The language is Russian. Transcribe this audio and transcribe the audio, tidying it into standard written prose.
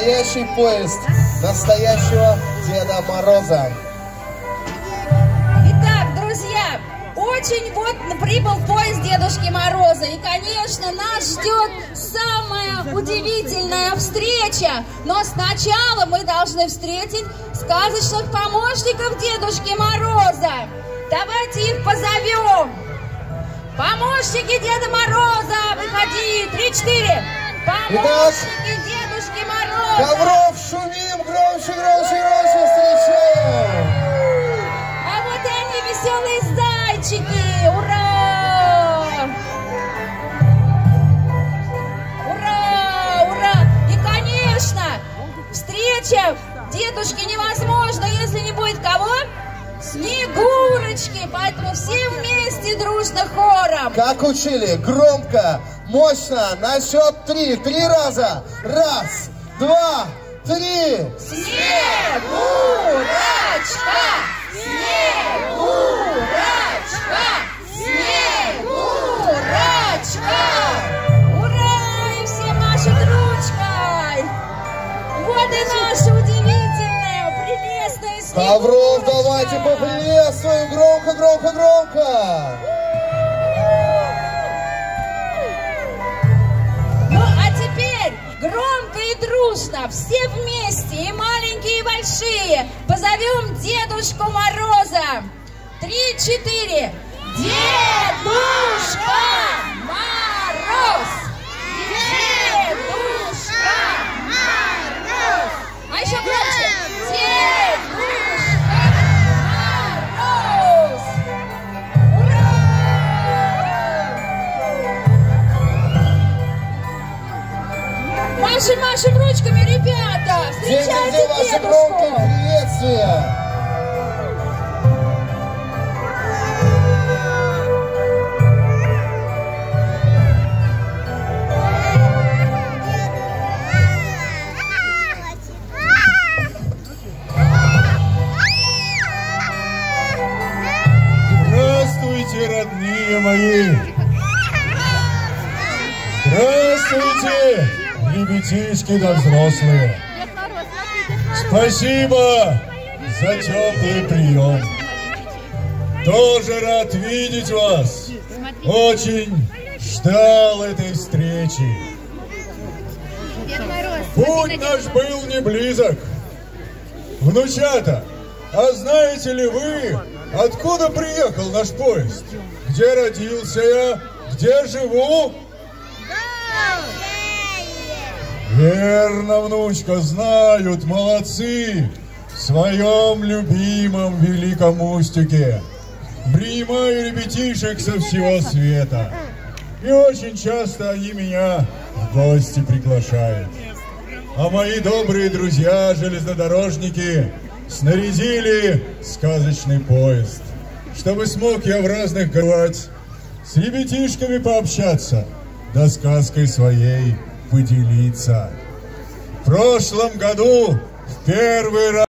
настоящий поезд настоящего Деда Мороза. Итак, друзья, очень вот прибыл поезд Дедушки Мороза. И, конечно, нас ждет самая удивительная встреча. Но сначала мы должны встретить сказочных помощников Дедушки Мороза. Давайте их позовем. Помощники Деда Мороза, выходи, 3-4. Помощники Дедушки Мороза. Ковров шумим, громче, громче, громче встречаем. А вот и они, веселые зайчики. Ура! Ура! Ура! И, конечно, встреча дедушки невозможна, если не будет кого? Снегурочки, поэтому все вместе дружно хором. Как учили, громко, мощно, на счет 3, 3 раза. 1, 2, 3. Снегурочка! Снегурочка! Снегурочка! Ура! И все машут ручкой. Вот и наша удивительная, прелестная Снегурочка. Ковров, давайте поприветствуем громко, громко, громко. Ну, а теперь громко и дружно, все вместе, и маленькие, и большие, позовем Дедушку Мороза. 3-4. Дедушка Мороз! Дедушка Мороз! А еще громче. Дедушка Мороз! Ура! Машем ручками, ребята! Встречайте Где ваши громкие дедушку! приветствия? Здравствуйте, родные мои! Здравствуйте, ребятишки да взрослые! Спасибо за теплый прием! Тоже рад видеть вас! Очень ждал этой встречи! Путь наш был не близок! Внучата, а знаете ли вы, откуда приехал наш поезд? Где родился я? Где живу? Верно, внучка, знают, молодцы, в своем любимом Великом Устюге. Принимаю ребятишек со всего света. И очень часто они меня в гости приглашают. А мои добрые друзья, железнодорожники, снарядили сказочный поезд, чтобы смог я в разных городах с ребятишками пообщаться, да сказкой своей поделиться. В прошлом году в первый раз